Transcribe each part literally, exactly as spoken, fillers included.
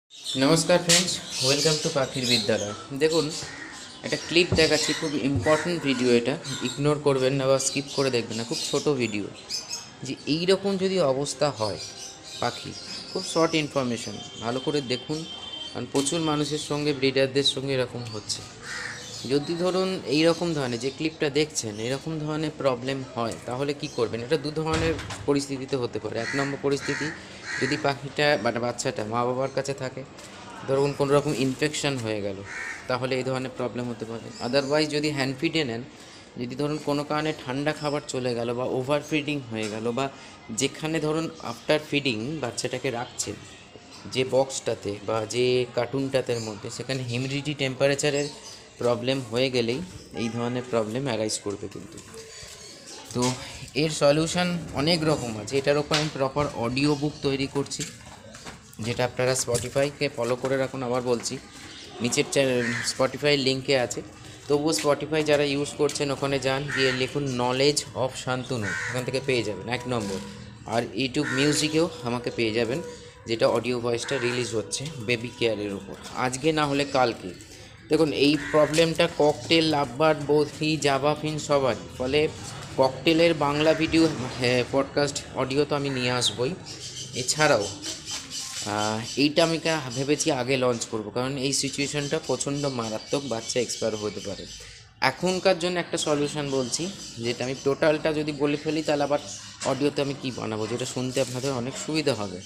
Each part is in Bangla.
নমস্কার ফ্রেন্ডস, ওয়েলকাম টু পাখির বিদ্যালয়। দেখুন, একটা ক্লিপ দেখাচ্ছি, খুব ইম্পর্ট্যান্ট ভিডিও। এটা ইগনোর করবেন না বা স্কিপ করে দেখবেন না, খুব ছোট ভিডিও। যে এই রকম যদি অবস্থা হয় পাখি, খুব শর্ট ইনফরমেশন, ভালো করে দেখুন। কারণ প্রচুর মানুষের সঙ্গে, ব্রিডারদের সঙ্গে এরকম হচ্ছে। যদি ধরুন এই রকম ধরনের যে ক্লিপটা দেখছেন, এরকম ধরনের প্রবলেম হয়, তাহলে কি করবেন? এটা দু ধরনের পরিস্থিতিতে হতে পারে। এক নম্বর পরিস্থিতি, যদি পাখিটা মানে বাচ্চাটা মা বাবার কাছে থাকে, ধরুন কোনো রকম ইনফেকশন হয়ে গেল, তাহলে এই ধরনের প্রবলেম হতে পারে। আদারওয়াইজ যদি হ্যান্ড ফিডে নেন, যদি ধরুন কোনো কারণে ঠান্ডা খাবার চলে গেল বা ওভার ফিডিং হয়ে গেল, বা যেখানে ধরুন আফটার ফিডিং বাচ্চাটাকে রাখছেন যে বক্সটাতে বা যে কার্টুনটাতের মধ্যে, সেখানে হিউমিডিটি টেম্পারেচারের প্রবলেম হয়ে গেলেই এই ধরনের প্রবলেম অ্যারাইজ করবে কিন্তু। তো এর সলিউশন অনেক রকম আছে। এটার ওপর আমি প্রপার অডিও বুক তৈরি করছি, যেটা আপনারা স্পটিফাইকে ফলো করে রাখুন। আবার বলছি, নিচের স্পটিফাই লিঙ্কে আছে। তবুও স্পটিফাই যারা ইউজ করছেন, ওখানে যান, গিয়ে লিখুন নলেজ অফ শান্তনু, ওখান থেকে পেয়ে যাবেন এক নম্বর। আর ইউটিউব মিউজিকেও আমাকে পেয়ে যাবেন, যেটা অডিও ভয়েসটা রিলিজ হচ্ছে বেবি কেয়ারের উপর, আজকে না হলে কালকে। দেখুন, এই প্রবলেমটা ককটেল, লাভবার্ড, বৌথি, জাভাফিন সবারই। ফলে ককটেলের বাংলা ভিডিও, হ্যাঁ, পডকাস্ট অডিও তো আমি নিয়ে আসবই। এছাড়াও এইটা আমি ভেবেছি আগে লঞ্চ করব, কারণ এই সিচুয়েশনটা প্রচণ্ড মারাত্মক, বাচ্চা এক্সপায়ার হতে পারে। এখনকার জন্য একটা সলিউশন বলছি, যেটা আমি টোটালটা যদি বলে ফেলি, তাহলে আবার অডিওতে আমি কী বানাবো, যেটা শুনতে আপনাদের অনেক সুবিধা হবে।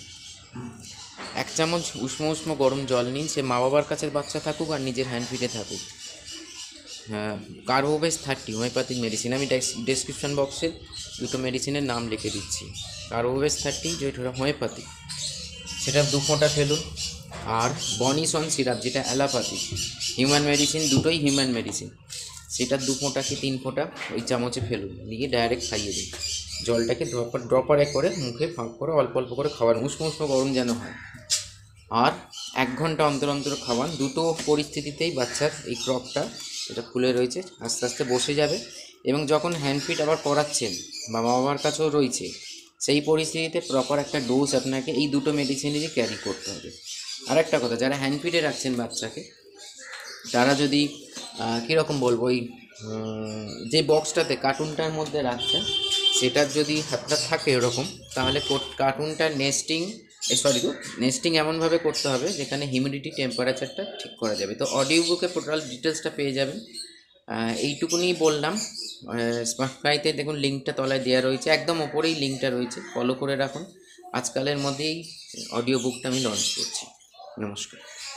এক চামচ উষ্ণ উষ্ণ গরম জল নিন, সে মা বাবার কাছে বাচ্চা থাকুক আর নিজের হ্যান্ড ফিটে থাকুক। হ্যাঁ, কার্বোভেজ থার্টি হোমিওপ্যাথিক মেডিসিন, আমি ডেসক্রিপশন বক্সে দুটো মেডিসিনের নাম লিখে দিচ্ছি। কার্বোভেজ থার্টি যেটা হোমিওপ্যাথিক, সেটা দু ফোঁটা ফেলুন। আর বনিসন সিরাপ, যেটা অ্যালোপ্যাথি, হিউম্যান মেডিসিন, দুটোই হিউম্যান মেডিসিন, সেটা দু ফোঁটা কি তিন ফোঁটা ওই চামচে ফেলুন, দিয়ে ডাইরেক্ট খাইয়ে দিন। জলটাকে ড্রপার ড্রপারে করে মুখে ফাঁক করে অল্প অল্প করে খাওয়ান, উষ্ণ উষ্ণ গরম যেন হয়। আর এক ঘন্টা অন্তর অন্তর খাওয়ান। দুটো পরিস্থিতিতেই বাচ্চার এই ক্রপটা, এটা খুলে রয়েছে, আস্তে আস্তে বসে যাবে। এবং যখন হ্যান্ড ফিড আবার করাচ্ছেন বা মা বাবার কাছেও রয়েছে, সেই পরিস্থিতিতে প্রপার একটা ডোজ আপনাকে এই দুটো মেডিসিনেরই ক্যারি করতে হবে। আর একটা কথা, যারা হ্যান্ড ফিডে রাখছেন বাচ্চাকে, তারা যদি কীরকম বলবো, ওই যে বক্সটাতে কার্টুনটার মধ্যে রাখছেন, সেটার যদি হাতটা থাকে এরকম, তাহলে কার্টুনটার নেস্টিং সরি গো নেস্টিং এমনভাবে করতে হবে যেখানে হিউমিডিটি টেম্পারেচারটা ঠিক করা যাবে। তো অডিও বুকে টোটাল ডিটেলসটা পেয়ে যাবেন। এইটুকুনি বললাম। স্পটিফাইতে দেখুন লিঙ্কটা তলায় দেওয়া রয়েছে, একদম ওপরেই লিঙ্কটা রয়েছে, ফলো করে রাখুন। আজকালের মধ্যেই অডিও বুকটা আমি লঞ্চ করছি। নমস্কার।